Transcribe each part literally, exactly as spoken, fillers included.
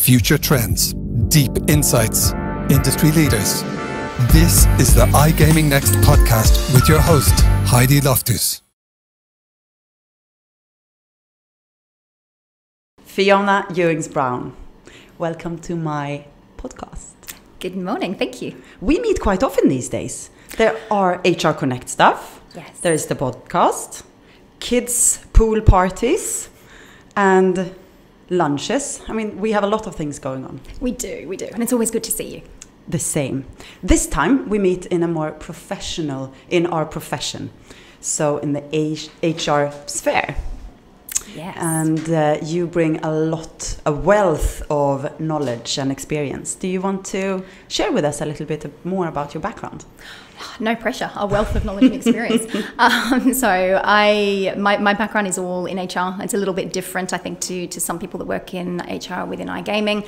future trends, deep insights, industry leaders. This is the iGaming Next podcast with your host, Heidi Lofthus. Fiona Ewins Brown, welcome to my podcast. Good morning, thank you. We meet quite often these days. There are H R Connect stuff, yes. There is the podcast, kids pool parties, and lunches. I mean, we have a lot of things going on. We do, we do, and it's always good to see you. The same. This time we meet in a more professional, in our profession. So in the H R sphere. Yes. And uh, you bring a lot, a wealth of knowledge and experience. Do you want to share with us a little bit more about your background? No pressure, a wealth of knowledge and experience. um, so I, my, my background is all in H R. It's a little bit different, I think, to, to some people that work in H R within iGaming.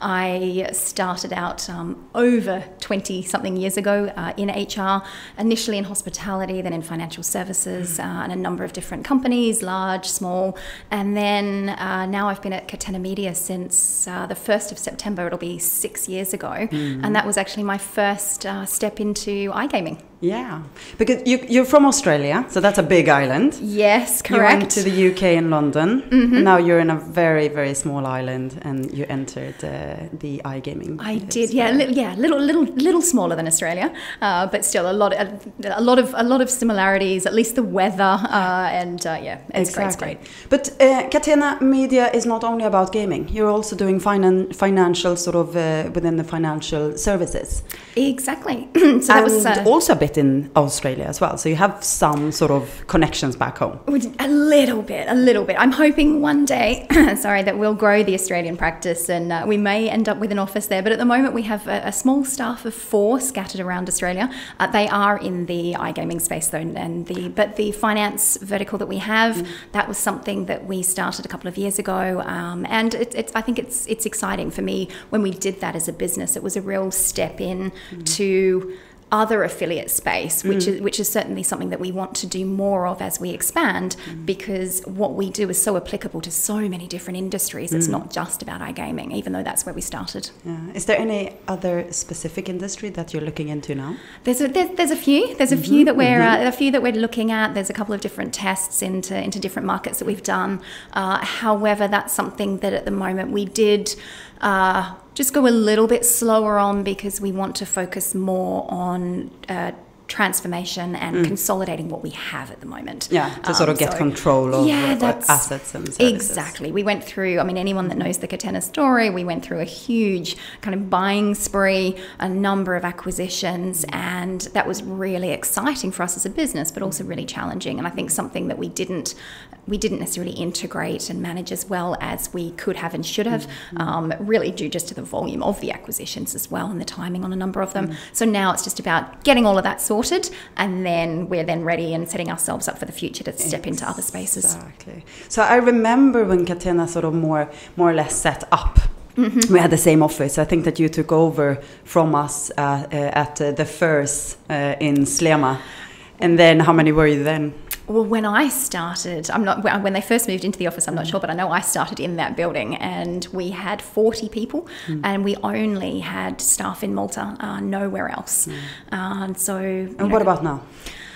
I started out um, over twenty-something years ago uh, in H R, initially in hospitality, then in financial services, uh, and a number of different companies, large, small. And then uh, now I've been at Catena Media since uh, the first of September. It'll be six years ago. Mm. And that was actually my first uh, step into iGaming. Yeah, because you, you're from Australia, so that's a big island. Yes, correct. You went to the U K and London, mm-hmm. and now you're in a very, very small island, and you entered uh, the iGaming. I did, yeah, li- yeah, little, little, little smaller than Australia, uh, but still a lot, a, a lot of, a lot of similarities. At least the weather, uh, and uh, yeah, it's exactly. great. It's great. But uh, Catena Media is not only about gaming. You're also doing finan- financial, sort of uh, within the financial services. Exactly. so that and was uh, also a bit in Australia as well. So you have some sort of connections back home. A little bit, a little bit. I'm hoping one day, sorry, that we'll grow the Australian practice, and uh, we may end up with an office there. But at the moment, we have a, a small staff of four scattered around Australia. Uh, they are in the iGaming space, though, and the but the finance vertical that we have, mm. that was something that we started a couple of years ago, um, and it, it's I think it's it's exciting for me when we did that as a business. It was a real step in mm. to other affiliate space, which mm. is which is certainly something that we want to do more of as we expand, mm. because what we do is so applicable to so many different industries. Mm. It's not just about iGaming, even though that's where we started. Yeah. Is there any other specific industry that you're looking into now? There's a there's, there's a few. There's a mm-hmm. few that we're mm-hmm. uh, a few that we're looking at. There's a couple of different tests into into different markets that we've done. Uh, however, that's something that at the moment we did. Uh, just go a little bit slower on, because we want to focus more on uh, transformation and mm. consolidating what we have at the moment. Yeah, to sort um, of get so, control of yeah, uh, assets and services. Exactly. We went through, I mean, anyone that knows the Catena story, we went through a huge kind of buying spree, a number of acquisitions, and that was really exciting for us as a business, but also really challenging. And I think something that we didn't we didn't necessarily integrate and manage as well as we could have and should have, mm-hmm. um, really due just to the volume of the acquisitions as well and the timing on a number of them. Mm. So now it's just about getting all of that sorted, and then we're then ready and setting ourselves up for the future to step exactly. into other spaces. Exactly. So I remember when Catena sort of more more or less set up. Mm-hmm. We had the same office. I think that you took over from us uh, uh, at uh, the first uh, in Slema. And then how many were you then? Well, when I started, I'm not. When they first moved into the office, I'm not sure, but I know I started in that building, and we had forty people, mm. and we only had staff in Malta, uh, nowhere else. Mm. Uh, and so, and know, what about now?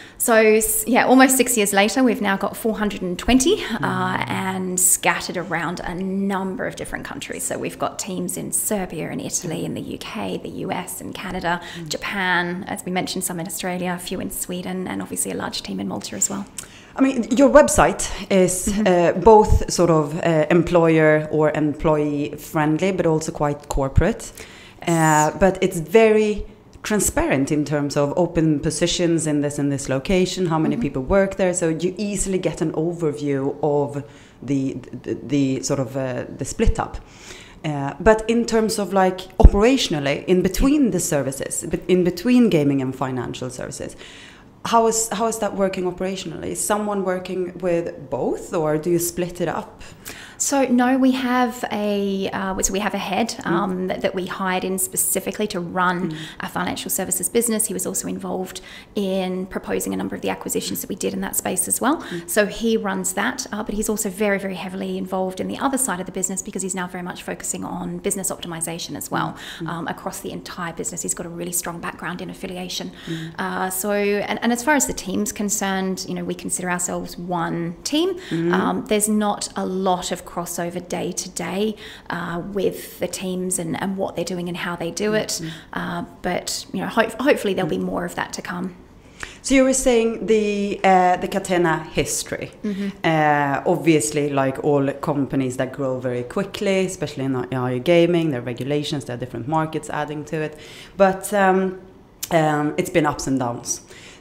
So, yeah, almost six years later, we've now got four hundred twenty mm. uh, and scattered around a number of different countries. So we've got teams in Serbia and Italy, in the U K, the U S and Canada, mm. Japan, as we mentioned, some in Australia, a few in Sweden, and obviously a large team in Malta as well. I mean, your website is mm-hmm. uh, both sort of uh, employer or employee friendly, but also quite corporate. Yes. Uh, but it's very transparent in terms of open positions in this and this location, how many mm-hmm. people work there, so you easily get an overview of the the, the sort of uh, the split up. Uh, but in terms of like operationally, in between the services, in between gaming and financial services, how is how is that working operationally? Is someone working with both, or do you split it up? So no, we have a uh, so we have a head um, mm. that, that we hired in specifically to run mm. our financial services business. He was also involved in proposing a number of the acquisitions that we did in that space as well. Mm. So he runs that, uh, but he's also very, very heavily involved in the other side of the business because he's now very much focusing on business optimization as well mm. um, across the entire business. He's got a really strong background in affiliation. Mm. Uh, so, and, and as far as the team's concerned, you know, we consider ourselves one team. Mm. Um, there's not a lot of crossover day to day uh, with the teams and, and what they're doing and how they do it. Mm. Uh, but, you know, ho- hopefully there'll be more of that to come. So you were saying the uh, the Catena history. Mm-hmm. Uh, obviously, like all companies that grow very quickly, especially in iGaming, there are regulations, there are different markets adding to it. But um, um, it's been ups and downs.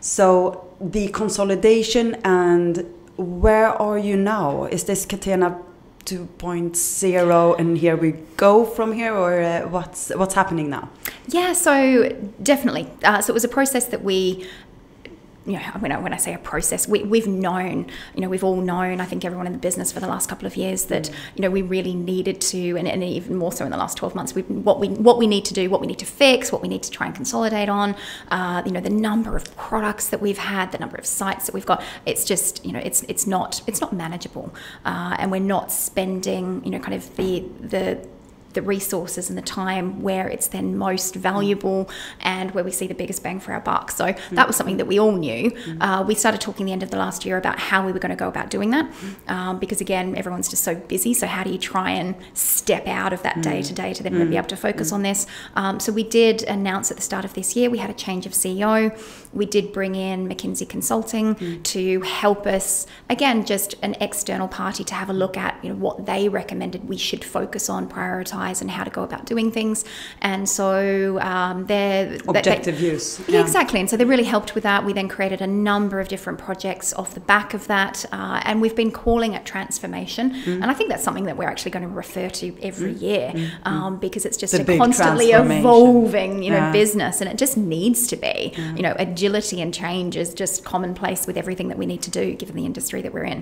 So the consolidation, and where are you now? Is this Catena two point oh and here we go from here, or uh, what's what's happening now? Yeah, so definitely. Uh, so it was a process that we, you know, when I, when I say a process, we, we've known, you know, we've all known, I think everyone in the business for the last couple of years that, you know, we really needed to, and, and even more so in the last twelve months, we, what we what we need to do, what we need to fix, what we need to try and consolidate on, uh, you know, the number of products that we've had, the number of sites that we've got, it's just, you know, it's it's not it's not manageable, uh, and we're not spending, you know, kind of the the the resources and the time where it's then most valuable and where we see the biggest bang for our buck. So mm. that was something that we all knew. Mm. Uh, we started talking the end of the last year about how we were going to go about doing that, mm. um, because again, everyone's just so busy. So how do you try and step out of that day to day to then mm. be able to focus mm. on this? Um, so we did announce at the start of this year, we had a change of C E O. We did bring in McKinsey Consulting mm. to help us, again, just an external party to have a look at, you know, what they recommended we should focus on, prioritize, and how to go about doing things. And so um, they're objective they, views. Yeah, exactly. And so they really helped with that. We then created a number of different projects off the back of that, uh, and we've been calling it transformation. Mm. And I think that's something that we're actually going to refer to every mm. year, mm. Um, because it's just the a constantly evolving, you know, yeah. business, and it just needs to be. Yeah. You know, agility and change is just commonplace with everything that we need to do, given the industry that we're in.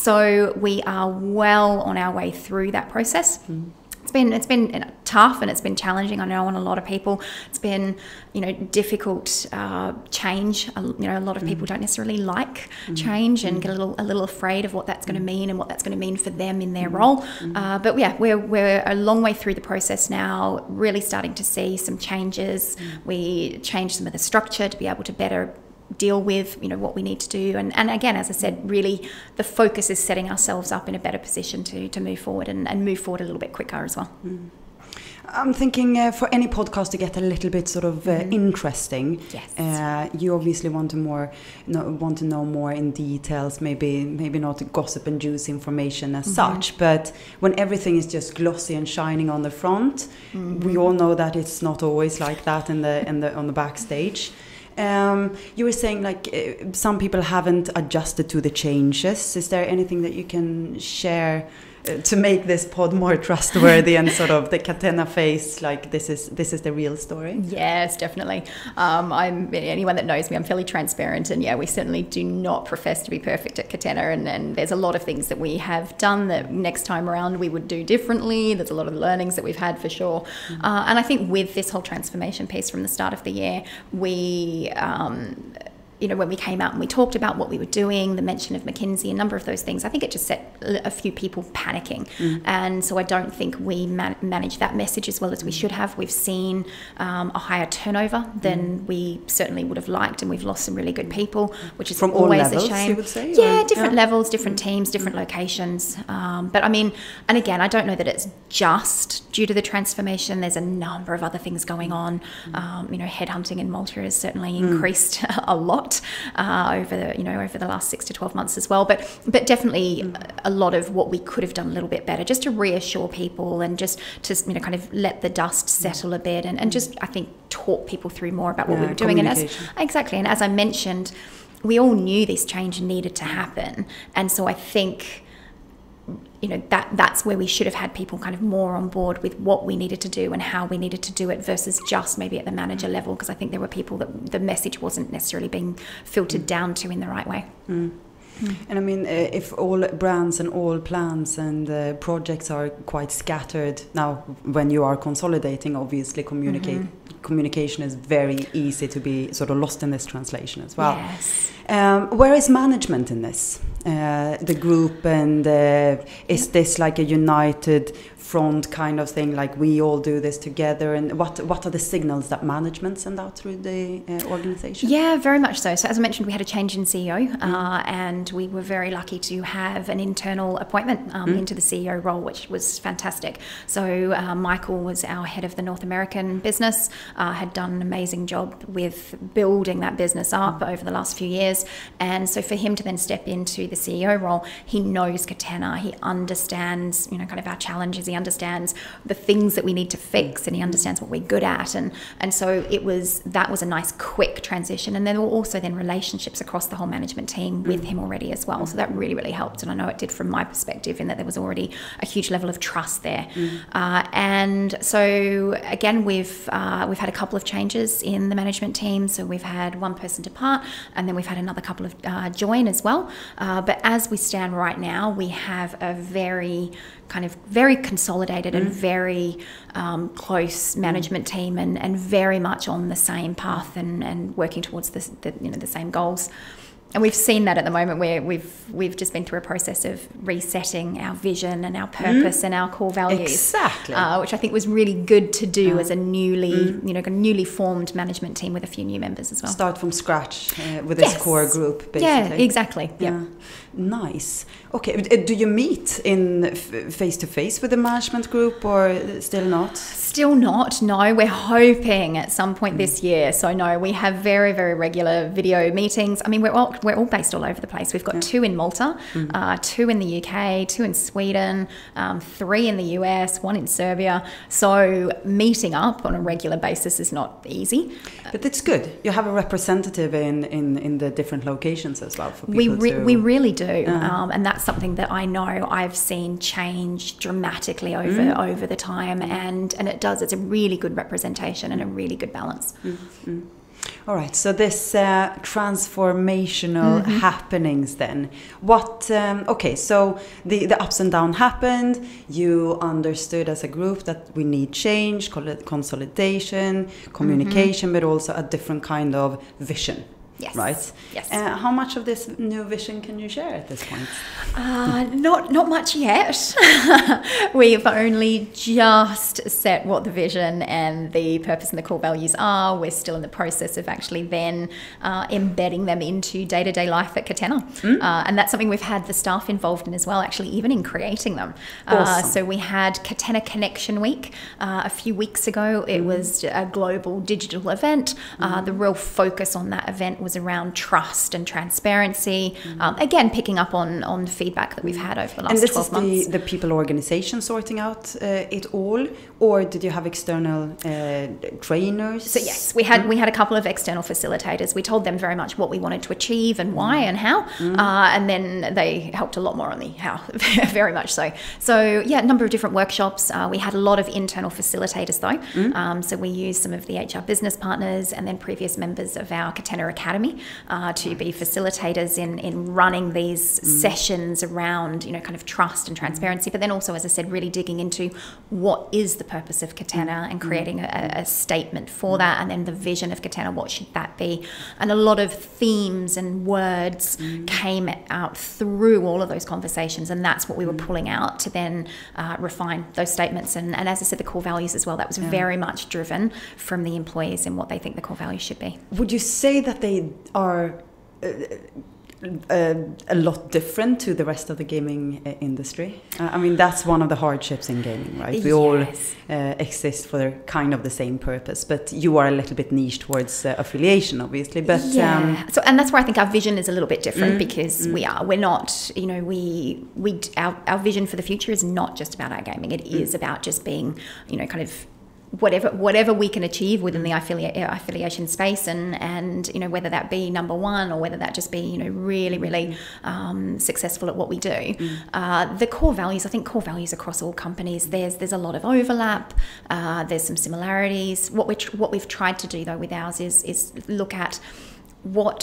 So we are well on our way through that process. Mm. It's been it's been tough and it's been challenging, I know, on a lot of people. It's been, you know, difficult uh, change. You know, a lot of people mm. don't necessarily like mm. change and mm. get a little a little afraid of what that's going to mean and what that's going to mean for them in their mm. role. Mm. Uh, but yeah, we're we're a long way through the process now. Really starting to see some changes. Mm. We changed some of the structure to be able to better deal with, you know, what we need to do, and, and again, as I said, really the focus is setting ourselves up in a better position to to move forward and, and move forward a little bit quicker as well. Mm. I'm thinking uh, for any podcast to get a little bit sort of uh, mm. interesting, yes. uh, you obviously want to more know, want to know more in details, maybe maybe not gossip and juicy information as mm-hmm. such, but when everything is just glossy and shining on the front, mm-hmm. we all know that it's not always like that in the in the on the backstage. Um, you were saying like uh, some people haven't adjusted to the changes. Is there anything that you can share uh, to make this pod more trustworthy and sort of the Catena face, like this is this is the real story? Yes, definitely. Um, I'm anyone that knows me, I'm fairly transparent, and yeah, we certainly do not profess to be perfect at Catena, and, and there's a lot of things that we have done that next time around we would do differently. There's a lot of learnings that we've had for sure, mm-hmm. uh, and I think with this whole transformation piece from the start of the year, we Um, you know, when we came out and we talked about what we were doing, the mention of McKinsey, a number of those things, I think it just set a few people panicking. Mm. And so I don't think we man- managed that message as well as we should have. We've seen um, a higher turnover than mm. we certainly would have liked, and we've lost some really good people, which is From always all levels, a shame. You would say, yeah, or? different yeah. levels, different mm. teams, different mm. locations. Um, but I mean, and again, I don't know that it's just due to the transformation. There's a number of other things going on. Mm. Um, you know, headhunting in Malta has certainly mm. increased a lot. Uh, over the you know over the last six to twelve months as well, but but definitely mm. a lot of what we could have done a little bit better, just to reassure people and just to you know kind of let the dust settle a bit, and, and just I think talk people through more about what yeah, we were doing. And as exactly, and as I mentioned, we all knew this change needed to happen, and so I think, you know, that that's where we should have had people kind of more on board with what we needed to do and how we needed to do it, versus just maybe at the manager level, because I think there were people that the message wasn't necessarily being filtered mm. down to in the right way. Mm. Mm. And I mean, uh, if all brands and all plans and uh, projects are quite scattered now, when you are consolidating, obviously communicate mm-hmm. communication is very easy to be sort of lost in this translation as well. Yes. Um, where is management in this? Uh, the group, and uh, is this like a united front kind of thing, like we all do this together, and what what are the signals that management send out through the uh, organization? Yeah, very much so. So as I mentioned, we had a change in C E O mm. uh, and we were very lucky to have an internal appointment um, mm. into the C E O role, which was fantastic. So uh, Michael was our head of the North American business, uh, had done an amazing job with building that business up mm. over the last few years, and so for him to then step into the C E O role, he knows Catena, he understands, you know, kind of our challenges, he understands the things that we need to fix, and he understands what we're good at, and and so it was that was a nice quick transition. And then there were also then relationships across the whole management team with mm. him already as well, so that really really helped, and I know it did from my perspective in that there was already a huge level of trust there. mm. uh, and so again we've uh, we've had a couple of changes in the management team, so we've had one person depart and then we've had another couple of uh, join as well, uh, but as we stand right now we have a very kind of very consolidated mm. and very um, close management mm. team, and, and very much on the same path and, and working towards the, the you know the same goals. And we've seen that at the moment where we've we've just been through a process of resetting our vision and our purpose mm. and our core values. Exactly. Uh, which I think was really good to do uh, as a newly, mm. you know, newly formed management team with a few new members as well. Start from scratch uh, with this yes. core group, basically. Yeah, exactly. Yeah. yeah. Nice. Okay. Do you meet in face to face with the management group, or still not? Still not. No, we're hoping at some point mm. this year. So no, we have very very regular video meetings. I mean, we're all we're all based all over the place. We've got yeah. two in Malta, mm. uh, two in the U K, two in Sweden, um, three in the U S, one in Serbia. So meeting up on a regular basis is not easy. But it's good. You have a representative in, in, in the different locations as well for people we re- to... We really do. Uh-huh. Um, and that's something that I know I've seen change dramatically over mm. over the time. And, and it does. It's a really good representation and a really good balance. Mm-hmm. All right, so this uh, transformational mm-hmm. happenings then. What, um, okay, so the, the ups and downs happened. You understood as a group that we need change, consolidation, communication, mm-hmm. but also a different kind of vision. Yes. Right? Yes. Uh, how much of this new vision can you share at this point? Uh, not not much yet. We've only just set what the vision and the purpose and the core values are. We're still in the process of actually then uh, embedding them into day-to-day life at Catena. Mm. Uh, and that's something we've had the staff involved in as well, actually, even in creating them. Awesome. Uh, so we had Catena Connection Week uh, a few weeks ago. It mm. was a global digital event. Mm. Uh, the real focus on that event was around trust and transparency. Mm-hmm. Um, again, picking up on on feedback that we've had over the last and this twelve is months. The, the people organization sorting out uh, it all, or did you have external uh, trainers? So yes, we had mm-hmm. we had a couple of external facilitators. We told them very much what we wanted to achieve and why mm-hmm. and how, mm-hmm. uh, and then they helped a lot more on the how, very much so. So yeah, a number of different workshops. Uh, we had a lot of internal facilitators though. Mm-hmm. Um, so we used some of the H R business partners and then previous members of our Catena Academy uh, to be facilitators in, in running these mm. sessions around, you know, kind of trust and transparency, but then also, as I said, really digging into what is the purpose of Catena and creating a, a statement for that, and then the vision of Catena, what should that be? And a lot of themes and words mm. came out through all of those conversations, and that's what we were pulling out to then uh, refine those statements. And, and as I said, the core values as well, that was yeah. very much driven from the employees and what they think the core values should be. Would you say that they are uh, uh, a lot different to the rest of the gaming uh, industry? Uh, I mean, that's one of the hardships in gaming, right? We yes. all uh, exist for kind of the same purpose, but you are a little bit niche towards uh, affiliation, obviously. But yeah, um, so and that's where I think our vision is a little bit different mm, because mm. we are we're not, you know, we we our our vision for the future is not just about our gaming. It mm. is about just being, you know, kind of whatever whatever we can achieve within the affiliate affiliation space, and and you know, whether that be number one or whether that just be, you know, really really um, successful at what we do. Mm. Uh, the core values, I think core values across all companies, there's there's a lot of overlap. Uh, there's some similarities. What we what we've tried to do though with ours is is look at what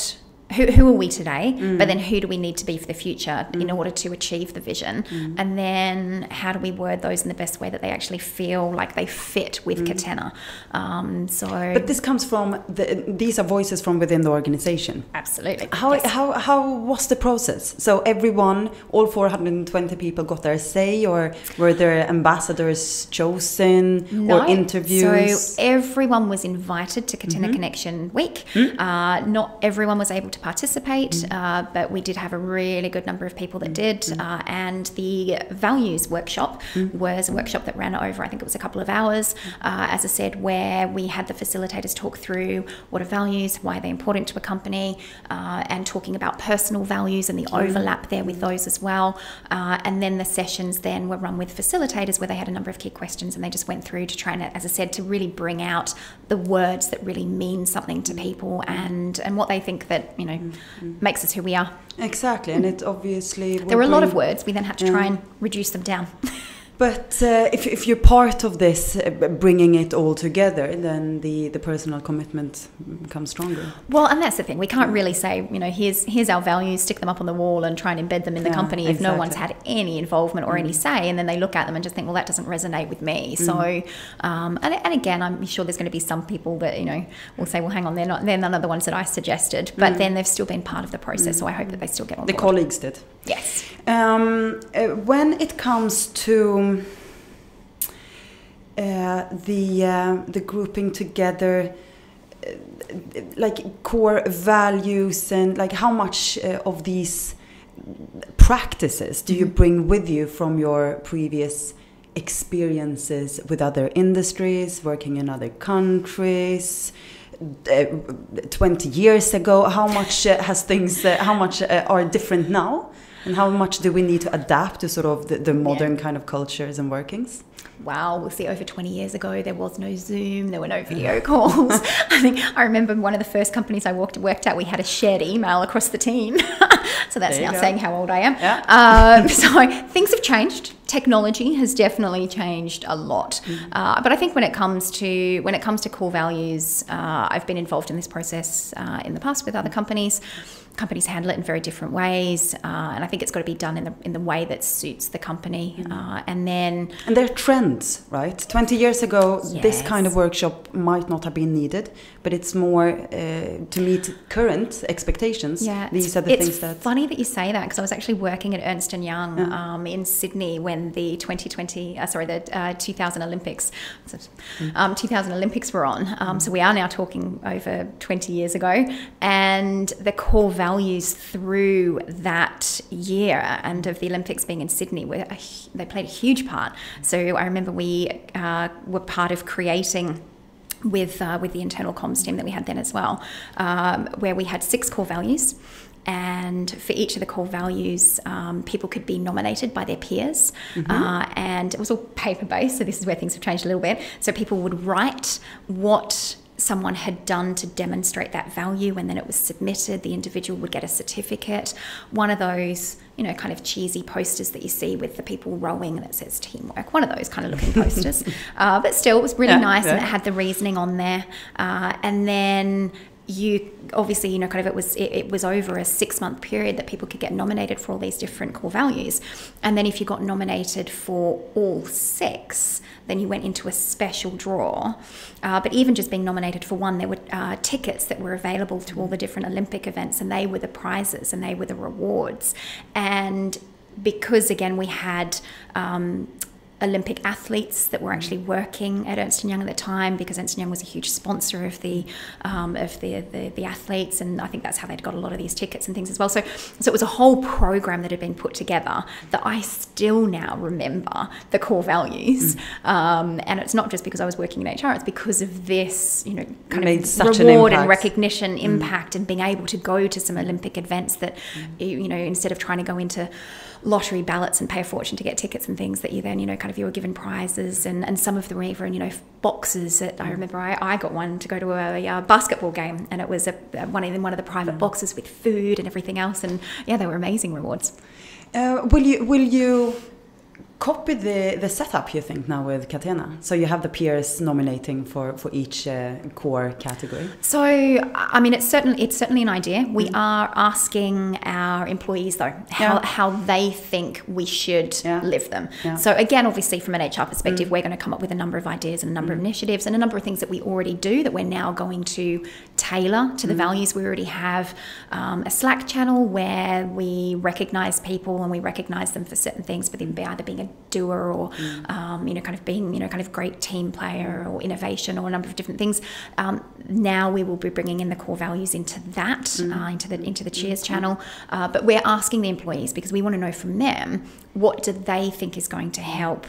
who, who are we today, mm. but then who do we need to be for the future mm. in order to achieve the vision? Mm. And then how do we word those in the best way that they actually feel like they fit with mm. Catena? Um, so, but this comes from, the, these are voices from within the organization. Absolutely. How, yes. how, how was the process? So everyone, all four hundred twenty people got their say, or were there ambassadors chosen no. or interviews? So everyone was invited to Catena mm-hmm. Connection Week. Mm. Uh, not everyone was able to participate, mm. uh, but we did have a really good number of people that did. Mm. Uh, and the values workshop mm. was a workshop that ran over, I think it was a couple of hours, uh, as I said, where we had the facilitators talk through what are values, why they're important to a company, uh, and talking about personal values and the mm. overlap there with those as well. Uh, and then the sessions then were run with facilitators where they had a number of key questions and they just went through to try and, as I said, to really bring out the words that really mean something to people and, and what they think that, you know, mm-hmm. makes us who we are. Exactly, and it obviously... There were a lot of words. We then had to try yeah. and reduce them down. But uh, if, if you're part of this, uh, bringing it all together, then the, the personal commitment becomes stronger. Well, and that's the thing. We can't really say, you know, here's here's our values, stick them up on the wall and try and embed them in the yeah, company if exactly. no one's had any involvement or mm. any say, and then they look at them and just think, well, that doesn't resonate with me. Mm. So, um, and, and again, I'm sure there's going to be some people that, you know, will say, well, hang on, they're not, they're none of the ones that I suggested, but mm. then they've still been part of the process, mm. so I hope that they still get on the board. The colleagues did. Yes. Um, uh, when it comes to... Uh, the uh, the grouping together, uh, like core values, and like how much uh, of these practices do mm-hmm. you bring with you from your previous experiences with other industries, working in other countries? Uh, twenty years ago, how much uh, has things? Uh, how much uh, are different now, and how much do we need to adapt to sort of the, the modern yeah. kind of cultures and workings? Wow, we'll see, over twenty years ago, there was no Zoom, there were no video calls. I think I remember one of the first companies I worked, worked at, we had a shared email across the team. So that's now go. saying how old I am. Yeah. Um, so things have changed. Technology has definitely changed a lot. Mm. Uh, but I think when it comes to when it comes to core values, uh, I've been involved in this process uh, in the past with other companies. Companies handle it in very different ways, uh, and I think it's got to be done in the in the way that suits the company. Mm. Uh, and then and there are trends, right? Twenty years ago, yes. this kind of workshop might not have been needed, but it's more uh, to meet current expectations. Yeah, these are the it's things that. It's funny that you say that, because I was actually working at Ernst Young yeah. um, in Sydney when the twenty twenty, uh, sorry, the uh, two thousand Olympics, mm. um, two thousand Olympics were on. Um, mm. So we are now talking over twenty years ago, and the core values values through that year and of the Olympics being in Sydney, where they played a huge part. So I remember we uh, were part of creating with uh, with the internal comms team that we had then as well, um, where we had six core values. And for each of the core values, um, people could be nominated by their peers. Mm-hmm. uh, and it was all paper-based, so this is where things have changed a little bit. So people would write what someone had done to demonstrate that value, and then it was submitted. The individual would get a certificate. One of those, you know, kind of cheesy posters that you see with the people rowing that says teamwork, one of those kind of looking posters. uh, but still, it was really yeah, nice, yeah. and it had the reasoning on there. Uh, and then you obviously, you know, kind of it was it, it was over a six month period that people could get nominated for all these different core values. And then if you got nominated for all six, then you went into a special draw. Uh, but even just being nominated for one, there were uh, tickets that were available to all the different Olympic events, and they were the prizes and they were the rewards. And because again we had um, Olympic athletes that were actually working at Ernst Young at the time, because Ernst Young was a huge sponsor of the um, of the, the the athletes, and I think that's how they'd got a lot of these tickets and things as well. So, so it was a whole program that had been put together that I still now remember the core values, mm. um, and it's not just because I was working in H R; it's because of this, you know, kind made of such reward an and recognition, mm. impact, and being able to go to some Olympic events that, mm. you, you know, instead of trying to go into lottery ballots and pay a fortune to get tickets and things, that you then, you know, kind of you were given prizes, and, and some of them were even, you know, boxes that I remember I, I got one to go to a, a basketball game, and it was a, one in one of the private mm. boxes with food and everything else, and yeah, they were amazing rewards. Uh, will you will you copy the, the setup, you think, now with Catena? So you have the peers nominating for, for each uh, core category? So, I mean, it's certainly, it's certainly an idea. We mm. are asking our employees, though, how, yeah. how they think we should yeah. live them. Yeah. So again, obviously, from an H R perspective, mm. we're going to come up with a number of ideas and a number mm. of initiatives and a number of things that we already do that we're now going to tailor to the mm. values. We already have um, a Slack channel where we recognise people and we recognise them for certain things, for them either being a doer or mm. um, you know, kind of being, you know, kind of great team player or innovation or a number of different things. Um, now we will be bringing in the core values into that, mm. uh, into the into the Cheers mm. channel. Uh, but we're asking the employees because we want to know from them, what do they think is going to help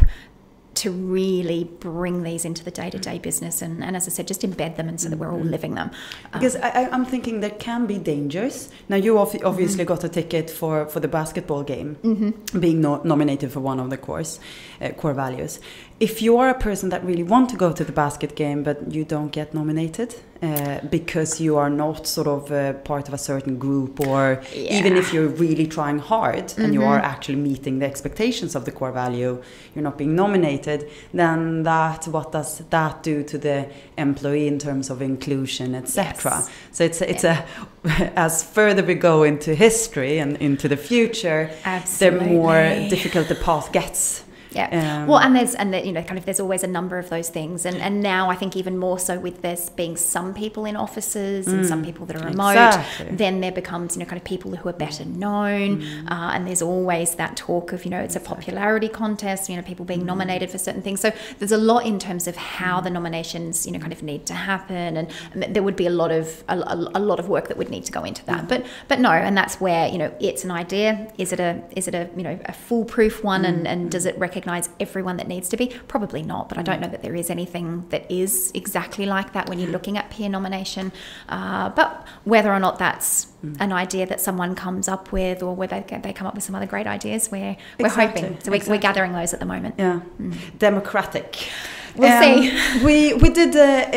to really bring these into the day-to-day business and, and as I said, just embed them and so that we're all living them. Because um, I, I'm thinking there can be dangers. Now you obviously mm-hmm. got a ticket for, for the basketball game, mm-hmm. being no, nominated for one of the course, uh, core values. If you are a person that really want to go to the basket game but you don't get nominated uh, because you are not sort of uh, part of a certain group, or yeah. even if you're really trying hard mm-hmm. and you are actually meeting the expectations of the core value, you're not being nominated, then that, what does that do to the employee in terms of inclusion, et cetera? Yes. So it's it's yeah. a as further we go into history and into the future, Absolutely. the more difficult the path gets. Yeah. Um, well, and there's and the, you know kind of there's always a number of those things, and and now I think even more so with there's being some people in offices mm, and some people that are remote. Exactly. Then there becomes you know kind of people who are better known, mm. uh, and there's always that talk of you know it's exactly. a popularity contest. You know people being mm. nominated for certain things. So there's a lot in terms of how mm. the nominations you know kind of need to happen, and, and there would be a lot of a, a, a lot of work that would need to go into that. Mm. But but no, and that's where you know it's an idea. Is it a is it a you know a foolproof one, mm. and and does it recognize recognize everyone that needs to be? Probably not, but I don't know that there is anything that is exactly like that when you're looking at peer nomination. Uh, but whether or not that's mm. an idea that someone comes up with, or whether they come up with some other great ideas, we're, we're exactly. hoping. So exactly. we're gathering those at the moment. Yeah, mm. Democratic. We'll um, see. we we did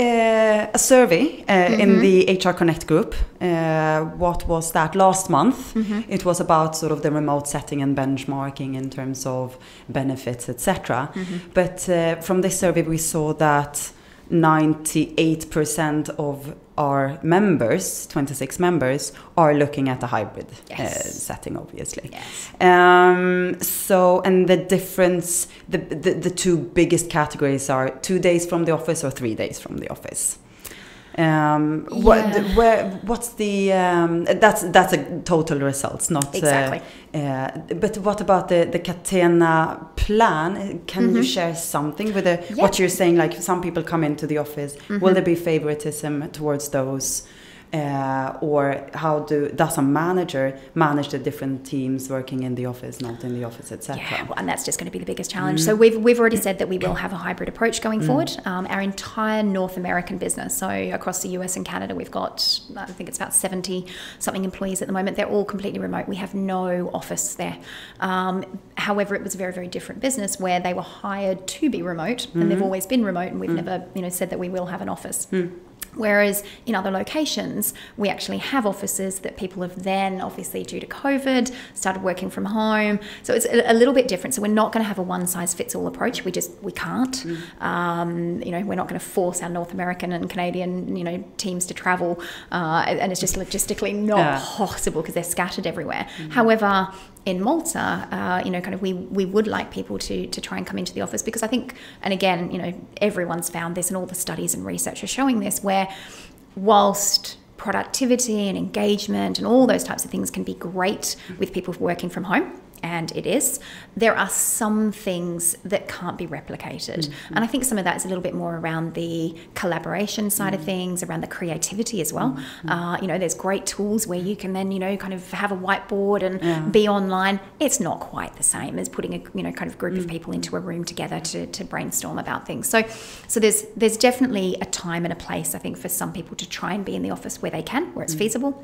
a, a survey uh, mm-hmm. in the H R Connect group. Uh, what was that last month? Mm-hmm. It was about sort of the remote setting and benchmarking in terms of benefits, et cetera. Mm-hmm. But uh, from this survey, we saw that ninety-eight percent of our members, twenty-six members, are looking at a hybrid yes. uh, setting, obviously. Yes. Um, so, and the difference, the, the the two biggest categories are two days from the office or three days from the office. Um, yeah. what, where, what's the, um, that's that's a total results, not exactly. Uh, uh, but what about the the Catena plan? Can mm-hmm. you share something with the, yeah. what you're saying? Like some people come into the office, mm-hmm. will there be favoritism towards those? Uh, or how do does a manager manage the different teams working in the office, not in the office, et cetera? Yeah, well, and that's just going to be the biggest challenge. Mm. So we've we've already said that we will have a hybrid approach going mm. forward. Um, our entire North American business, so across the U S and Canada, we've got I think it's about seventy something employees at the moment. They're all completely remote. We have no office there. Um, however, it was a very very different business where they were hired to be remote, mm. and they've always been remote, and we've mm. never you know said that we will have an office. Mm. Whereas in other locations, we actually have offices that people have then, obviously due to COVID, started working from home. So it's a, a little bit different. So we're not going to have a one-size-fits-all approach. We just, we can't. Mm. Um, you know, we're not going to force our North American and Canadian, you know, teams to travel. Uh, and it's just logistically not yeah. possible because they're scattered everywhere. Mm. However, in Malta, uh, you know, kind of we, we would like people to to try and come into the office because I think, and again, you know, everyone's found this and all the studies and research are showing this, where whilst productivity and engagement and all those types of things can be great with people working from home, and it is, there are some things that can't be replicated. Mm-hmm. And I think some of that is a little bit more around the collaboration side mm-hmm. of things, around the creativity as well. Mm-hmm. Uh, you know, there's great tools where you can then, you know, kind of have a whiteboard and yeah. be online. It's not quite the same as putting a, you know, kind of group mm-hmm. of people into a room together to, to brainstorm about things. So so there's there's definitely a time and a place, I think, for some people to try and be in the office where they can, where it's mm-hmm. feasible.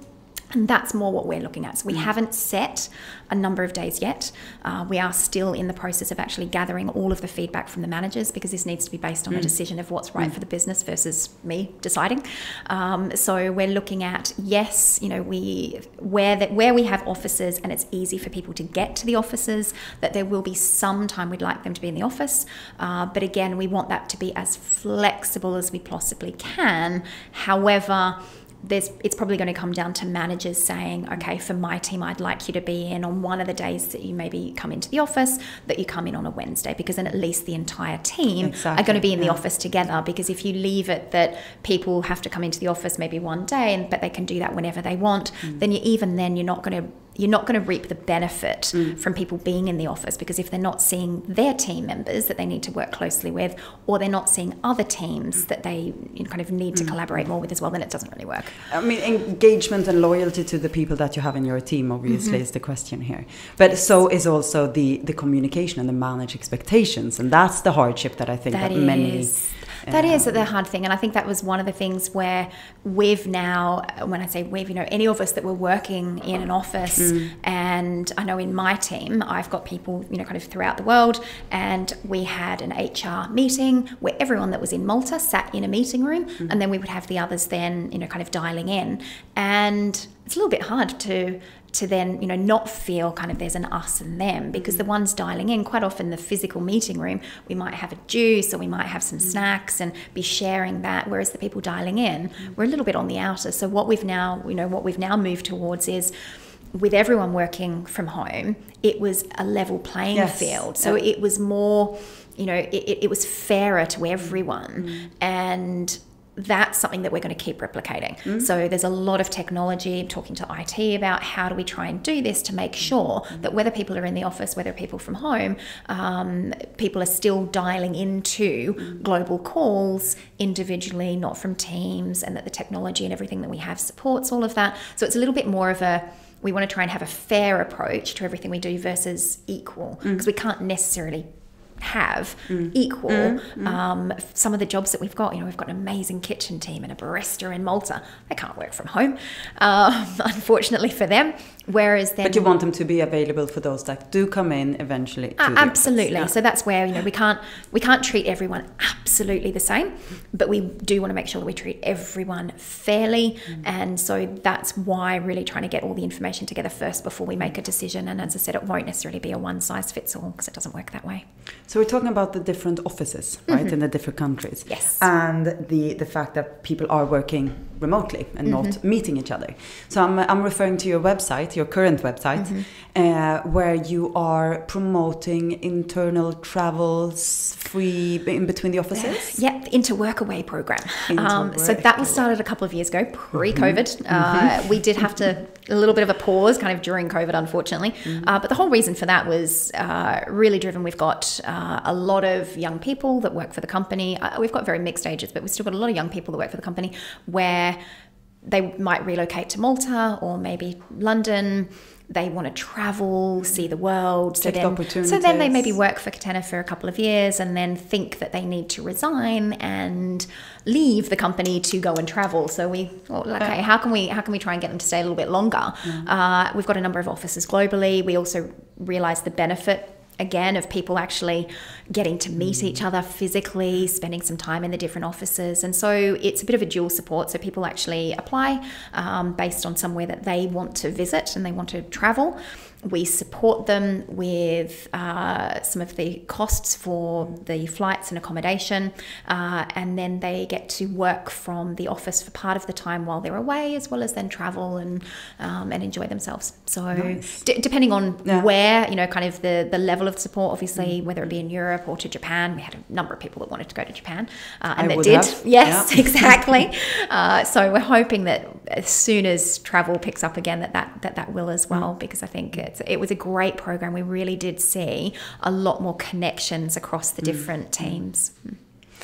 And that's more what we're looking at. So we mm. haven't set a number of days yet. Uh, we are still in the process of actually gathering all of the feedback from the managers, because this needs to be based on mm. a decision of what's right mm. for the business versus me deciding. Um, so we're looking at, yes, you know, we where that where we have offices and it's easy for people to get to the offices, that there will be some time we'd like them to be in the office. Uh, but again, we want that to be as flexible as we possibly can. However, There's, it's probably going to come down to managers saying, okay, for my team, I'd like you to be in on one of the days that you maybe come into the office, that you come in on a Wednesday, because then at least the entire team exactly, are going to be in yeah. the office together. Because if you leave it that people have to come into the office maybe one day, and but they can do that whenever they want, mm. then you, even then you're not going to you're not going to reap the benefit mm. from people being in the office, because if they're not seeing their team members that they need to work closely with, or they're not seeing other teams that they you know, kind of need to mm. collaborate more with as well, then it doesn't really work. I mean, engagement and loyalty to the people that you have in your team, obviously, mm-hmm. is the question here. But yes. so is also the, the communication and the manage expectations. And that's the hardship that I think that, that many... That is the hard thing, and I think that was one of the things where we've now, when I say we've, you know, any of us that were working in an office, mm. and I know in my team, I've got people, you know, kind of throughout the world, and we had an H R meeting where everyone that was in Malta sat in a meeting room, mm. and then we would have the others then, you know, kind of dialing in, and it's a little bit hard to to then, you know, not feel kind of there's an us and them, because the ones dialing in, quite often the physical meeting room, we might have a juice or we might have some snacks and be sharing that, whereas the people dialing in, we're a little bit on the outer. So what we've now, you know, what we've now moved towards is, with everyone working from home, it was a level playing yes. field. So yeah. it was more, you know, it, it was fairer to everyone. Mm. And that's something that we're going to keep replicating. Mm. So there's a lot of technology, talking to I T about how do we try and do this to make sure mm. that whether people are in the office, whether people from home, um, people are still dialing into mm. global calls individually, not from teams, and that the technology and everything that we have supports all of that. So it's a little bit more of a, we want to try and have a fair approach to everything we do versus equal, because mm. we can't necessarily have mm. equal mm, mm. Um, some of the jobs that we've got. You know, we've got an amazing kitchen team and a barista in Malta. They can't work from home, um, unfortunately for them. Whereas then, but you want them to be available for those that do come in eventually. To uh, absolutely. Yeah. So that's where, you know, we can't we can't treat everyone absolutely the same, but we do want to make sure that we treat everyone fairly. Mm. And so that's why really trying to get all the information together first before we make a decision. And as I said, it won't necessarily be a one size fits all, because it doesn't work that way. So we're talking about the different offices, right, mm-hmm. in the different countries. Yes. And the, the fact that people are working remotely and mm-hmm. not meeting each other. So I'm, I'm referring to your website, your current website, mm-hmm. uh, where you are promoting internal travels free in between the offices? Yeah, the Interwork Away program. Um, so that was started a couple of years ago, pre-COVID. Mm-hmm. Uh, mm-hmm. We did have to, a little bit of a pause kind of during COVID, unfortunately. Mm-hmm. Uh, but the whole reason for that was uh, really driven. We've got uh, a lot of young people that work for the company. Uh, we've got very mixed ages, but we've still got a lot of young people that work for the company where they might relocate to Malta or maybe London. They want to travel, see the world. So then, so then they maybe work for Catena for a couple of years and then think that they need to resign and leave the company to go and travel. So we thought, okay, how can we how can we try and get them to stay a little bit longer? Mm-hmm. Uh, we've got a number of offices globally. We also realised the benefit, again, of people actually getting to meet each other physically, spending some time in the different offices. And so it's a bit of a dual support. So people actually apply um, based on somewhere that they want to visit and they want to travel. We support them with uh, some of the costs for the flights and accommodation, uh, and then they get to work from the office for part of the time while they're away, as well as then travel and um, and enjoy themselves. So nice. d- depending on yeah. where, you know, kind of the, the level of support, obviously, mm. whether it be in Europe or to Japan. We had a number of people that wanted to go to Japan, uh, and I that did. Have. Yes, yeah. exactly. uh, so we're hoping that as soon as travel picks up again, that that, that, that will as well, mm. because I think it's, it was a great program. We really did see a lot more connections across the different mm. teams.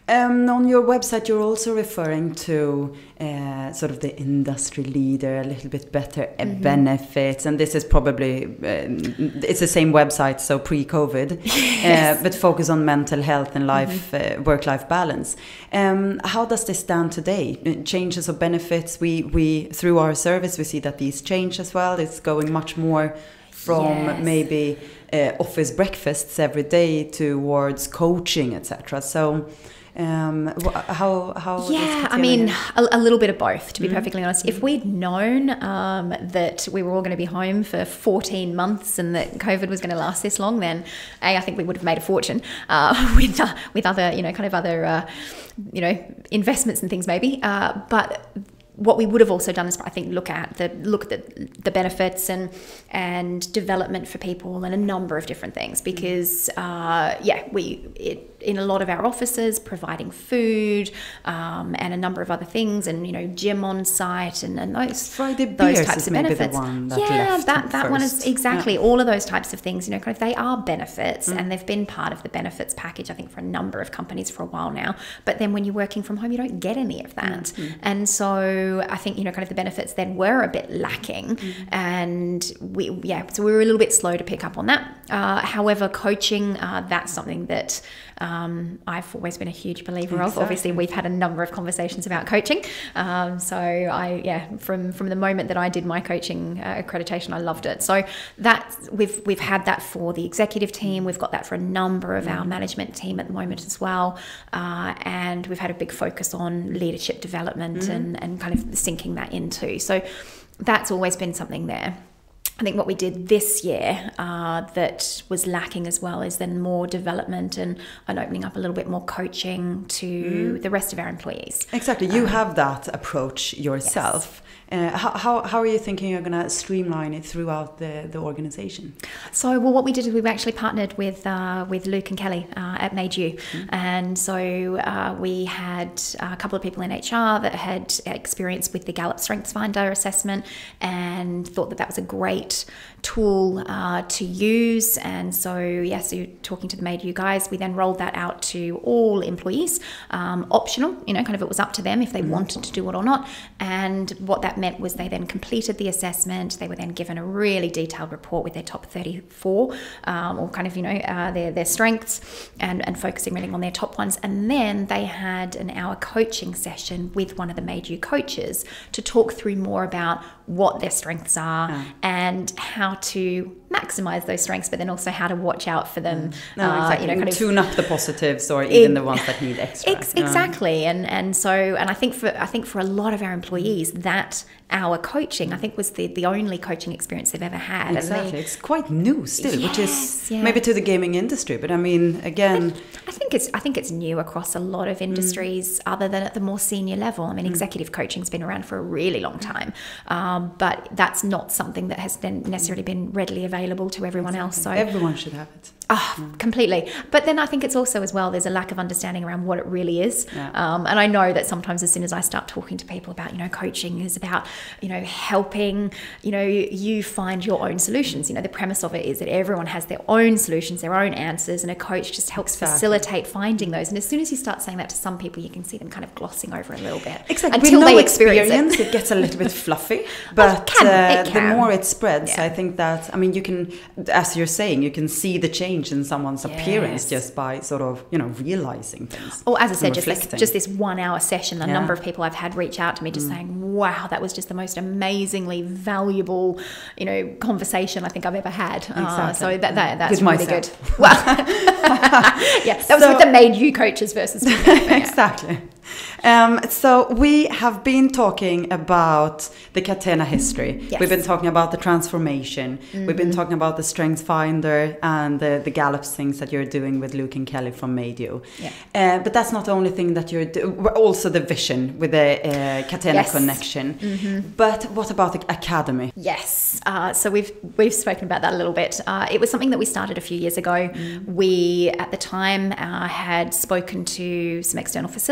Um, on your website, you're also referring to uh, sort of the industry leader, a little bit better mm-hmm. benefits, and this is probably uh, it's the same website, so pre-COVID, yes. uh, but focus on mental health and life, mm-hmm. uh, work-life balance. Um, how does this stand today? Changes of benefits. We we through our service we see that these change as well. It's going much more from yes. maybe uh, office breakfasts every day towards coaching, et cetera. So. Um, how, how yeah, I mean, a, a little bit of both, to be mm-hmm. perfectly honest. If we'd known um, that we were all going to be home for fourteen months and that COVID was going to last this long, then A, I think we would have made a fortune uh, with uh, with other, you know, kind of other, uh, you know, investments and things maybe. Uh, but what we would have also done is, I think, look at the look at the, the benefits and and development for people and a number of different things. Because uh, yeah, we it, in a lot of our offices providing food um, and a number of other things, and you know, gym on site and, and those Friday those beers types is of maybe benefits. The one that yeah, left that that first. one is exactly yeah. all of those types of things. You know, kind of they are benefits mm. and they've been part of the benefits package, I think, for a number of companies for a while now. But then when you're working from home, you don't get any of that, mm-hmm. and so I think, you know, kind of the benefits then were a bit lacking, mm-hmm. and we yeah, so we were a little bit slow to pick up on that. Uh, however, coaching, uh, that's something that um, I've always been a huge believer exactly. of. Obviously, we've had a number of conversations about coaching. Um, so I yeah, from from the moment that I did my coaching uh, accreditation, I loved it. So that we've we've had that for the executive team. We've got that for a number of our management team at the moment as well, uh, and we've had a big focus on leadership development mm-hmm. and and kind of sinking that into. So that's always been something there. I think what we did this year uh, that was lacking as well is then more development and, and opening up a little bit more coaching to mm. the rest of our employees. Exactly. You um, have that approach yourself. Yes. Uh, how, how, how are you thinking you're going to streamline it throughout the, the organization? So, well, what we did is we've actually partnered with uh, with Luke and Kelly uh, at Made You. Mm-hmm. And so uh, we had a couple of people in H R that had experience with the Gallup Strengths Finder assessment and thought that that was a great tool uh, to use. And so, yes, yeah, so you're talking to the Made You guys. We then rolled that out to all employees, um, optional, you know, kind of it was up to them if they mm-hmm. wanted to do it or not. And what that meant was they then completed the assessment. They were then given a really detailed report with their top thirty-four um, or kind of, you know, uh, their, their strengths and, and focusing really on their top ones. And then they had an hour coaching session with one of the Made You coaches to talk through more about what their strengths are mm. and how to maximize those strengths, but then also how to watch out for them. No, uh, exactly. You know, kind tune of, up the positives or even it, the ones that need extra. Ex- exactly, and and so and I think for I think for a lot of our employees, that hour coaching I think was the the only coaching experience they've ever had. Exactly, and they, it's quite new still, yes, which is yeah. maybe to the gaming industry, but I mean, again, I think it's I think it's new across a lot of industries, mm. other than at the more senior level. I mean, mm. executive coaching's been around for a really long time, um, but that's not something that has then necessarily been readily available to everyone exactly. else. So everyone should have it. Oh, yeah. Completely. But then I think it's also as well, there's a lack of understanding around what it really is. Yeah. Um, and I know that sometimes as soon as I start talking to people about, you know, coaching is about, you know, helping, you know, you find your own solutions. You know, the premise of it is that everyone has their own solutions, their own answers, and a coach just helps exactly. facilitate finding those. And as soon as you start saying that to some people, you can see them kind of glossing over a little bit. Exactly. Until With no they experience, experience it. it gets a little bit fluffy. But it can, uh, it can. the more it spreads, yeah. I think that, I mean, you can, as you're saying, you can see the change in someone's yes. appearance just by sort of, you know, realizing things. Or as I said, just this, just this one hour session, the yeah. number of people I've had reach out to me just mm. saying, wow, that was just the most amazingly valuable, you know, conversation I think I've ever had. Exactly. Uh, so that, that that's with really myself. good. Well, yeah, that so, was with the Made You coaches versus me. Yeah. Exactly. Um, so we have been talking about the Catena history. Yes. We've been talking about the transformation. Mm-hmm. We've been talking about the Strengths Finder and the, the Gallup things that you're doing with Luke and Kelly from Made You. Yeah. Uh, but that's not the only thing that you're doing. Also the vision with the uh, Catena yes. connection. Mm-hmm. But what about the academy? Yes. Uh, so we've we've spoken about that a little bit. Uh, it was something that we started a few years ago. Mm. We, at the time, uh, had spoken to some external facilitators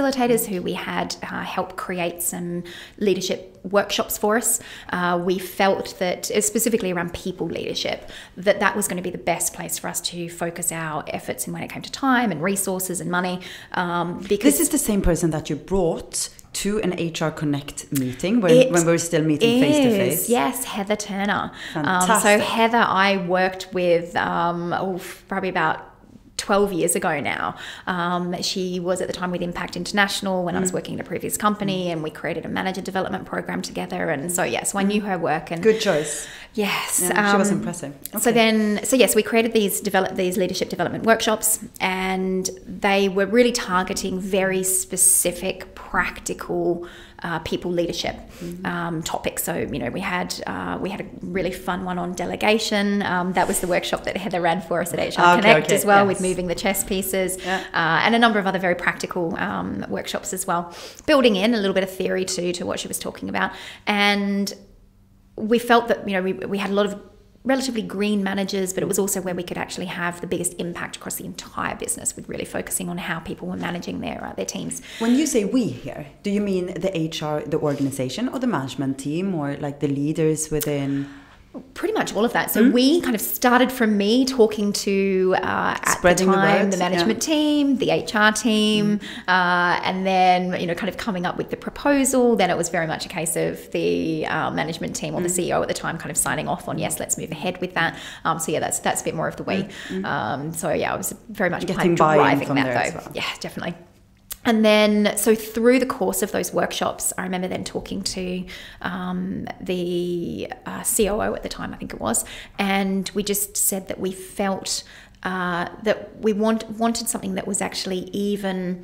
who we had uh, help create some leadership workshops for us. Uh, we felt that, specifically around people leadership, that that was going to be the best place for us to focus our efforts in when it came to time and resources and money. Um, because this is the same person that you brought to an H R Connect meeting when, when we were still meeting face to face. Yes, Heather Turner. Fantastic. Um, so Heather, I worked with um, oh, probably about twelve years ago now. Um, she was at the time with Impact International when mm. I was working in a previous company, and we created a manager development program together. And so, yes, yeah, so I knew her work. And good choice. Yes, yeah, um, she was impressive. Okay. So then, so yes, we created these develop these leadership development workshops, and they were really targeting very specific, practical uh, people leadership mm-hmm. um, topics. So you know, we had uh, we had a really fun one on delegation. Um, that was the workshop that Heather ran for us at H R okay, Connect okay, as well, yes. with moving the chess pieces, yeah. uh, and a number of other very practical um, workshops as well, building in a little bit of theory too to what she was talking about. And we felt that, you know, we, we had a lot of relatively green managers, but it was also where we could actually have the biggest impact across the entire business, with really focusing on how people were managing their uh, their teams. When you say we here, do you mean the H R, the organization, or the management team, or like the leaders within? Pretty much all of that. So mm. we kind of started from me talking to uh, at Spreading the time the, word, the management yeah. team, the H R team, mm. uh, and then you know kind of coming up with the proposal. Then it was very much a case of the uh, management team or mm. the C E O at the time kind of signing off on yes, let's move ahead with that. Um, so yeah, that's that's a bit more of the way. Mm. Um, so yeah, I was very much getting driving from that there though. as well. Yeah, definitely. And then, so through the course of those workshops, I remember then talking to um, the uh, C O O at the time, I think it was, and we just said that we felt uh, that we want, wanted something that was actually even...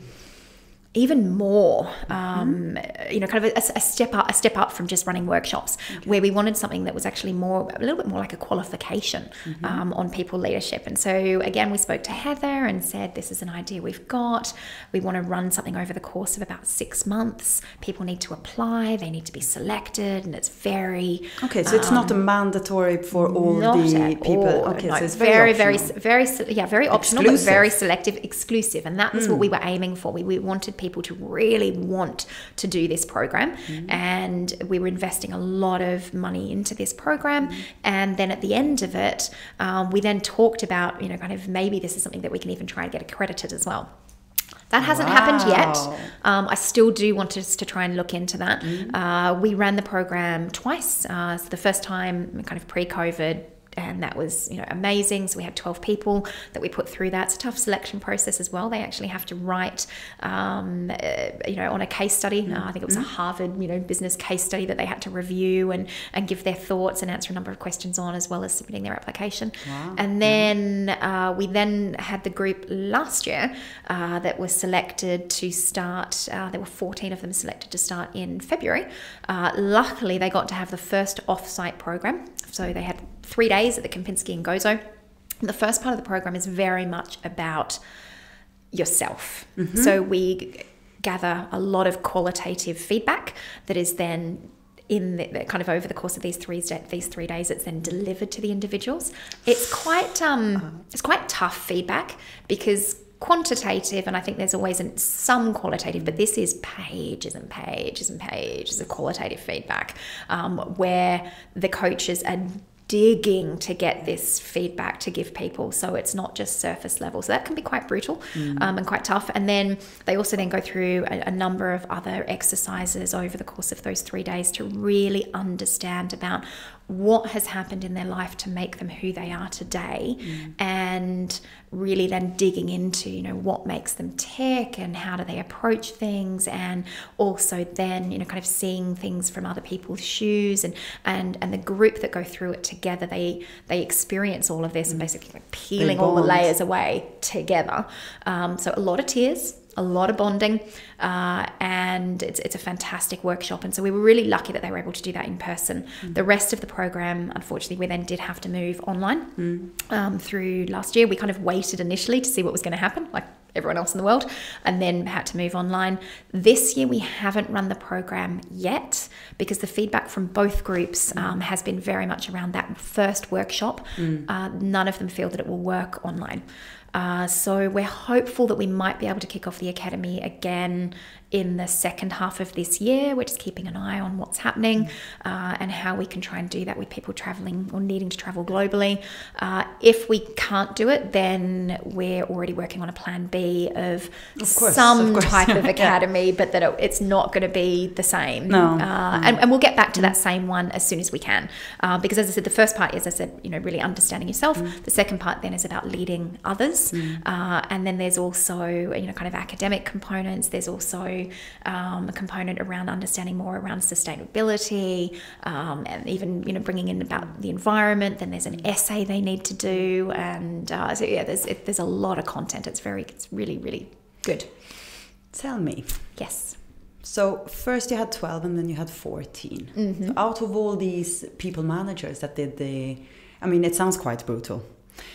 even more, um, mm-hmm. you know, kind of a, a step up, a step up from just running workshops, okay. where we wanted something that was actually more, a little bit more like a qualification mm-hmm. um, on people leadership. And so again, we spoke to Heather and said, this is an idea we've got. We want to run something over the course of about six months. People need to apply, they need to be selected, and it's very... Okay, so it's um, not a mandatory for all the people. All. Okay, no, so it's very, very, very, very, yeah, very optional, exclusive. But very selective, exclusive. And that was mm. what we were aiming for. We, we wanted people to really want to do this program, mm-hmm. and we were investing a lot of money into this program. Mm-hmm. And then at the end of it, um, we then talked about, you know, kind of maybe this is something that we can even try and get accredited as well. That hasn't wow. happened yet. Um, I still do want us to try and look into that. Mm-hmm. Uh, we ran the program twice. Uh, so the first time kind of pre-COVID, and that was, you know, amazing. So we had twelve people that we put through that. It's a tough selection process as well. They actually have to write, um, uh, you know, on a case study. Mm-hmm. Uh, I think it was a Harvard, you know, business case study that they had to review and, and give their thoughts and answer a number of questions on, as well as submitting their application. Wow. And then uh, we then had the group last year uh, that was selected to start. Uh, there were fourteen of them selected to start in February. Uh, luckily, they got to have the first off-site program. So they had three days at the Kempinski in Gozo. And the first part of the program is very much about yourself. Mm-hmm. So we gather a lot of qualitative feedback that is then in the, the kind of over the course of these three these three days, it's then delivered to the individuals. It's quite um, it's quite tough feedback because quantitative, and I think there's always some qualitative, but this is pages and pages and pages of qualitative feedback, um, where the coaches are digging to get this feedback to give people, so it's not just surface level. So that can be quite brutal mm. um, and quite tough. And then they also then go through a, a number of other exercises over the course of those three days to really understand about what has happened in their life to make them who they are today, mm. and really then digging into, you know, what makes them tick and how do they approach things, and also then, you know, kind of seeing things from other people's shoes, and and and the group that go through it together, they they experience all of this mm. and basically like peeling all the layers away together. Um, so a lot of tears, a lot of bonding, uh, and it's it's a fantastic workshop. And so we were really lucky that they were able to do that in person. Mm. The rest of the program, unfortunately, we then did have to move online mm. um, through last year. We kind of waited initially to see what was going to happen, like everyone else in the world, and then had to move online. This year we haven't run the program yet because the feedback from both groups um, has been very much around that first workshop. Mm. Uh, none of them feel that it will work online. Uh, so we're hopeful that we might be able to kick off the academy again in the second half of this year. We're just keeping an eye on what's happening uh, and how we can try and do that with people traveling or needing to travel globally. Uh, if we can't do it, then we're already working on a plan B of, of course, some of course. type of academy, yeah. but that it, it's not going to be the same. No. Uh, no. And, and we'll get back to that same one as soon as we can. Uh, because as I said, the first part is, as I said, you know, really understanding yourself. Mm. The second part then is about leading others. Mm. Uh, and then there's also, you know, kind of academic components. There's also um, a component around understanding more around sustainability, um, and even, you know, bringing in about the environment. Then there's an essay they need to do. And uh, so, yeah, there's it, there's a lot of content. It's very, it's really, really good. Tell me. Yes. So first you had twelve and then you had fourteen. Mm-hmm. So out of all these people managers that did the, I mean, it sounds quite brutal.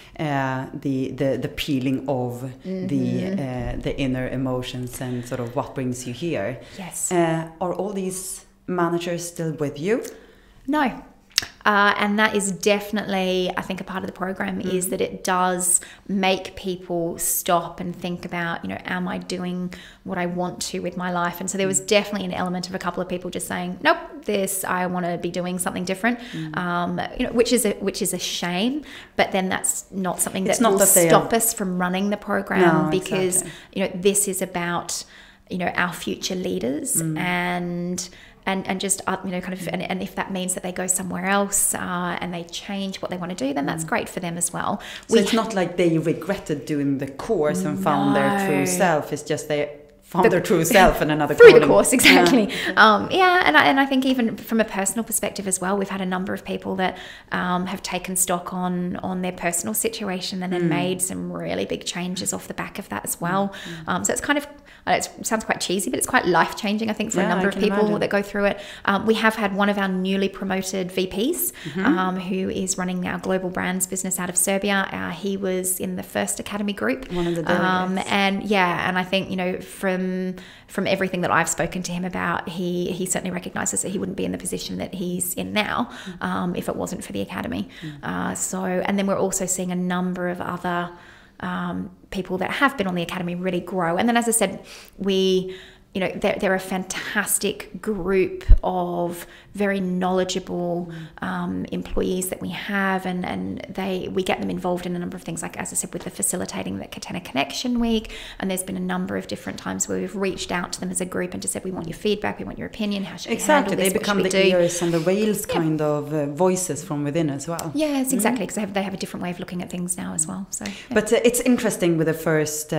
Uh, the, the the peeling of mm-hmm. the uh, the inner emotions and sort of what brings you here. Yes. Uh, are all these managers still with you? No. Uh, and that is definitely, I think, a part of the program mm-hmm. is that it does make people stop and think about, you know, am I doing what I want to with my life? And so there was definitely an element of a couple of people just saying, nope, this, I want to be doing something different, mm-hmm. um, you know, which is a, which is a shame. But then that's not something that will that stop are... us from running the program no, because, exactly. you know, this is about, you know, our future leaders mm-hmm. and... And, and just, uh, you know, kind of, and, and if that means that they go somewhere else uh, and they change what they want to do, then that's great for them as well. So we it's not like they regretted doing the course and no. found their true self. It's just they found the, their true self in another through calling. the course, exactly. Yeah, um, yeah and, I, and I think even from a personal perspective as well, we've had a number of people that um, have taken stock on on their personal situation and then mm. made some really big changes off the back of that as well. Mm. Um, so it's kind of, it sounds quite cheesy, but it's quite life-changing, I think, for yeah, a number of people imagine. that go through it. Um, we have had one of our newly promoted V Ps mm-hmm. um, who is running our global brands business out of Serbia. Uh, he was in the first academy group. One of the delegates. Um, and yeah, and I think, you know, from from everything that I've spoken to him about, he he certainly recognises that he wouldn't be in the position that he's in now um, if it wasn't for the academy. Mm. Uh, so, and then we're also seeing a number of other Um, people that have been on the academy really grow. And then, as I said, we, you know, they're, they're a fantastic group of very knowledgeable um, employees that we have, and, and they we get them involved in a number of things, like, as I said, with the facilitating the Catena Connection Week. And there's been a number of different times where we've reached out to them as a group and just said, we want your feedback, we want your opinion, how should we exactly. handle this? They become the do? ears and the whales yeah. kind of uh, voices from within as well. Yes, exactly, because mm-hmm. they, they have a different way of looking at things now as well. So, yeah. But uh, it's interesting with the first, uh,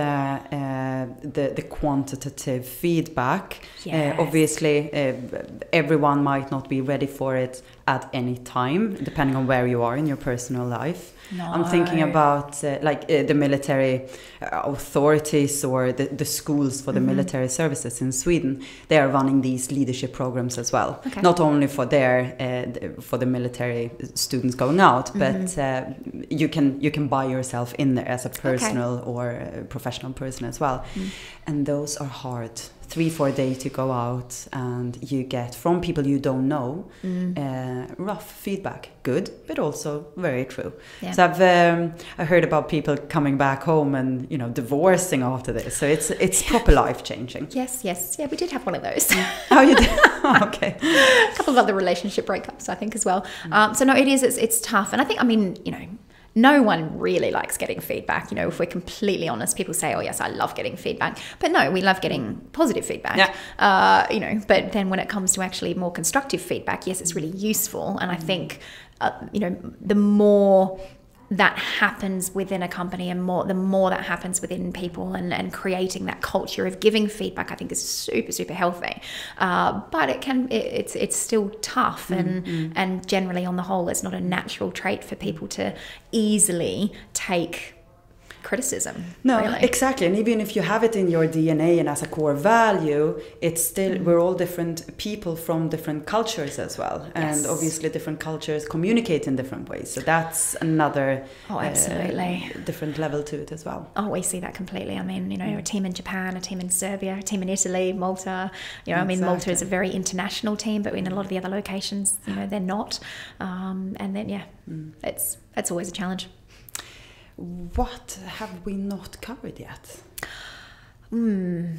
uh, the, the quantitative feedback. Yes. Uh, obviously, uh, everyone might not be ready for it at any time, depending on where you are in your personal life. No. I'm thinking about uh, like uh, the military authorities or the, the schools for the mm-hmm. military services in Sweden. They are running these leadership programs as well, okay. not only for their uh, for the military students going out, mm-hmm. but uh, you can you can buy yourself in there as a personal okay. or a professional person as well, mm. and those are hard. Three, four days to go out, and you get from people you don't know mm. uh, rough feedback, good, but also very true. Yeah. So I've um, I heard about people coming back home and you know divorcing after this. So it's it's proper life changing. Yes, yes, yeah, we did have one of those. Oh, you did? Oh, okay. A couple of other relationship breakups, I think, as well. Mm. Um, so no, it is. It's, it's tough, and I think I mean you know. No one really likes getting feedback. You know, if we're completely honest, people say, oh, yes, I love getting feedback. But no, we love getting positive feedback. Yeah. Uh, you know, but then when it comes to actually more constructive feedback, yes, it's really useful. And I think, uh, you know, the more that happens within a company and more the more that happens within people and, and creating that culture of giving feedback, I think is super, super healthy. Uh, but it can it, it's it's still tough and mm-hmm. and generally on the whole it's not a natural trait for people to easily take criticism. No, really. Exactly. And even if you have it in your D N A and as a core value, it's still, mm. we're all different people from different cultures as well. Yes. And obviously different cultures communicate in different ways. So that's another oh, absolutely. Uh, different level to it as well. Oh, we see that completely. I mean, you know, a team in Japan, a team in Serbia, a team in Italy, Malta. You know, exactly. I mean, Malta is a very international team, but in a lot of the other locations, you know, they're not. Um, and then, yeah, mm. it's it's always a challenge. What have we not covered yet? Hmm.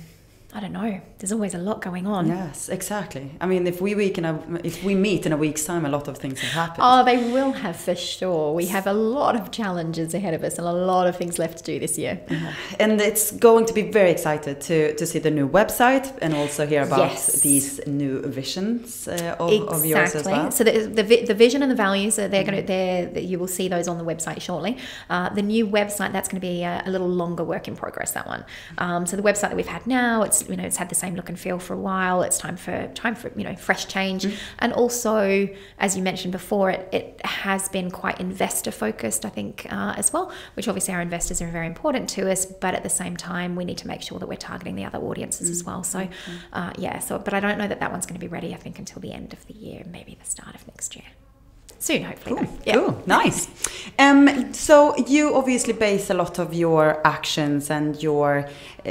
I don't know. There's always a lot going on. Yes, exactly. I mean, if we week in a, if we meet in a week's time, a lot of things have happened. Oh, they will have for sure. We have a lot of challenges ahead of us and a lot of things left to do this year. Yeah. And it's going to be very excited to, to see the new website and also hear about yes. these new visions uh, of, exactly. of yours as well. So the, the the vision and the values, they're mm-hmm. going to they're you will see those on the website shortly. Uh, the new website, that's going to be a, a little longer work in progress. That one. Um, so the website that we've had now, it's you know it's had the same look and feel for a while. It's time for time for you know fresh change, mm-hmm. and also as you mentioned before, it it has been quite investor focused, I think, uh, as well. Which obviously our investors are very important to us, but at the same time we need to make sure that we're targeting the other audiences mm-hmm. as well. So uh, yeah, so but I don't know that that one's going to be ready. I think until the end of the year, maybe the start of next year. Soon, hopefully. Cool. Yeah. Cool. Nice. Um, so you obviously base a lot of your actions and your uh,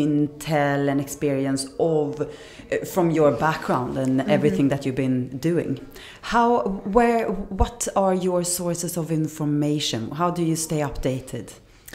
intel and experience of uh, from your background and mm-hmm. everything that you've been doing. How, where, what are your sources of information? How do you stay updated?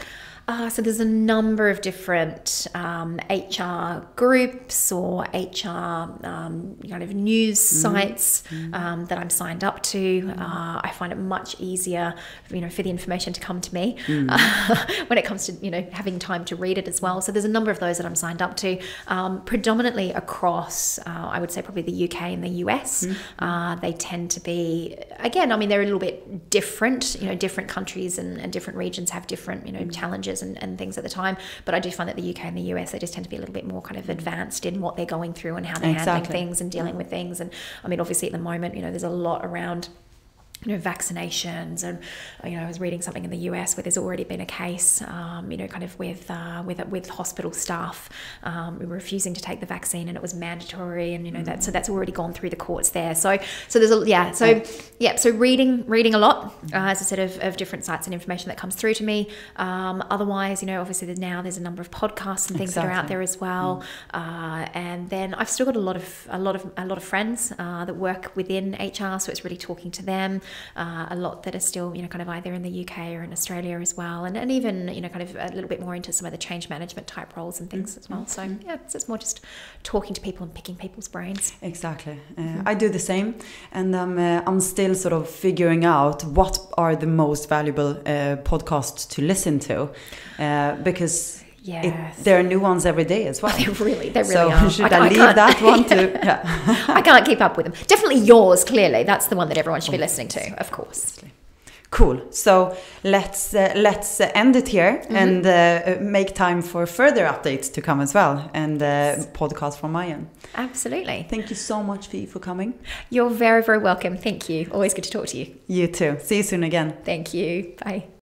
Uh, so there's a number of different um, H R groups or H R um, kind of news mm. sites mm. Um, that I'm signed up to. Mm. Uh, I find it much easier, you know, for the information to come to me mm. uh, when it comes to, you know, having time to read it as well. So there's a number of those that I'm signed up to, um, predominantly across, uh, I would say probably the U K and the U S. Mm. Uh, they tend to be, again, I mean, they're a little bit different. You know, different countries and, and different regions have different, you know, mm. challenges And, and things at the time, but I do find that the U K and the U S, they just tend to be a little bit more kind of advanced in what they're going through and how they're exactly. handling things and dealing with things. And I mean, obviously at the moment, you know, there's a lot around, you know, vaccinations, and you know, I was reading something in the U S where there's already been a case, um, you know, kind of with uh, with with hospital staff um, refusing to take the vaccine, and it was mandatory, and you know mm-hmm. that so that's already gone through the courts there. So so there's a yeah so yeah, yeah so reading reading a lot, uh, as I said, of, of different sites and information that comes through to me. Um, otherwise, you know, obviously there's now there's a number of podcasts and things exactly. that are out there as well. Mm. Uh, and then I've still got a lot of a lot of a lot of friends uh, that work within H R, so it's really talking to them. Uh, a lot that are still, you know, kind of either in the U K or in Australia as well, and, and even, you know, kind of a little bit more into some of the change management type roles and things mm-hmm. as well. So yeah, it's, it's more just talking to people and picking people's brains. Exactly. Uh, mm-hmm. I do the same, and um, uh, I'm still sort of figuring out what are the most valuable uh, podcasts to listen to, uh, because Yes. It, there are new ones every day as well. They really, they really so are. should I, I, I leave that one to? Yeah. I can't keep up with them. Definitely yours. Clearly, that's the one that everyone should be listening to. Of course. Cool. So let's uh, let's uh, end it here mm-hmm. and uh, make time for further updates to come as well, and uh, podcast from my end. Absolutely. Thank you so much, Fi, for coming. You're very, very welcome. Thank you. Always good to talk to you. You too. See you soon again. Thank you. Bye.